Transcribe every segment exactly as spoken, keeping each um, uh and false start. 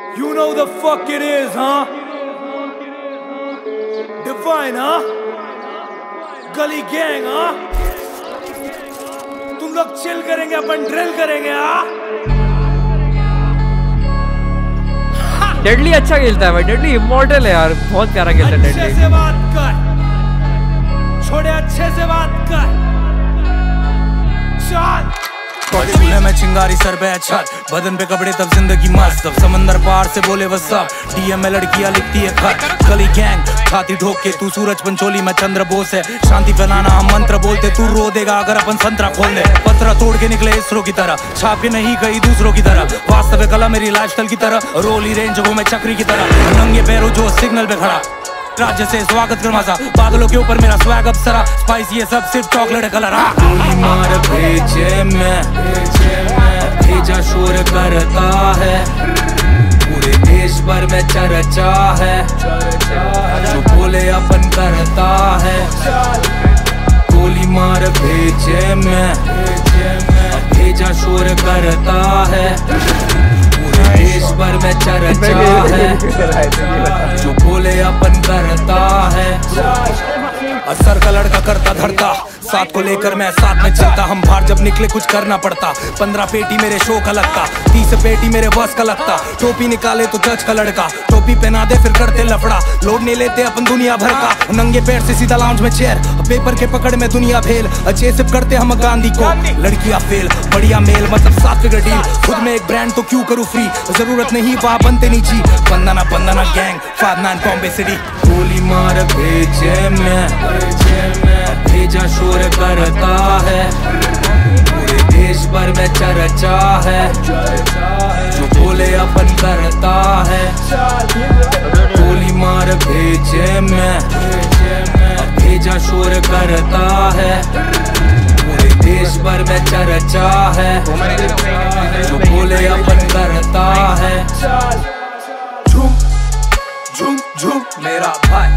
You know the fuck it is, huh? Divine, huh? गली gang, हाँ? तुम लोग चिल करेंगे, अपन ड्रिल करेंगे, हाँ? डेडली अच्छा खेलता है भाई, डेडली इमॉर्टल है यार, बहुत प्यारा खेलता है डेडली। अच्छे से बात कर, छोड़े अच्छे से बात कर, चल। चूल्हे में चिंगारी सर पे छत, बदन पे कपड़े तब जिंदगी मस्त, तब समंदर पार से बोले बस सब, डीएम में लड़कियां लिखती है खत, गली गैंग छाती ठोक के, तू सूरज पंचोली में चंद्र बोस है, शांति फैलाना हम मंत्र बोलते, तू रो देगा अगर अपन संतरा खोल दे, पत्रा तोड़ के निकले इसरो की तरह, छाप के नहीं गई दूसरों की तरह, वास्तविक कला मेरी लाइफस्टाइल की तरह, रोली रेंज वो मैं चक्री की तरह, नंगे पैरों जो सिग्नल पे खड़ा, राज्य से स्वागत कर मजा, बादलों के ऊपर मेरा स्वैग अब सरा, स्पाइस ये सब सिर्फ चॉकलेट कलर। गोली मार भेजे में, भेजा शोर करता है, पूरे देश भर में चर्चा है, जो बोले अपन करता है, गोली मार भेजे में, भेजा शोर करता है, देश भर में चर्चा है, जो बोले अपन करता है, असर का लड़का करता धरता, साथ को लेकर मैं साथ में चलता, हम बाहर जब निकले कुछ करना पड़ता, पंद्रह पेटी मेरे शो का लगता, तीस पेटी मेरे बस का लगता, टोपी निकाले तो जज का लड़का, टोपी पहना दे फिर करते लफड़ा, लोड नहीं लेते अपन दुनिया भर का, नंगे पैर से सीधा लाउंज में चेयर, पेपर के पकड़ में दुनिया भेल, अच्छे सिर्फ करते हम गांधी को, लड़कियां फेल, बढ़िया मेल मतलब सात फिगर डील, खुद में एक ब्रांड तो क्यों करूँ फ्री, जरूरत नहीं वहाँ बनते नहीं जी, बंदना बंदना gang five nine Bombay city, गोली मार भेजे में, भेजा शोर करता है, पूरे देश भर में चर्चा है, जो बोले अपन करता है, गोली मार भेजे में, भेजा शोर करता है, पूरे देश भर में चर्चा है, जो बोले अपन करता है, झूम झूम झूम मेरा भाई,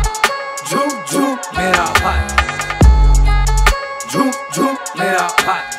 झूम झूम मेरा भाई, झूम झूम मेरा भाई।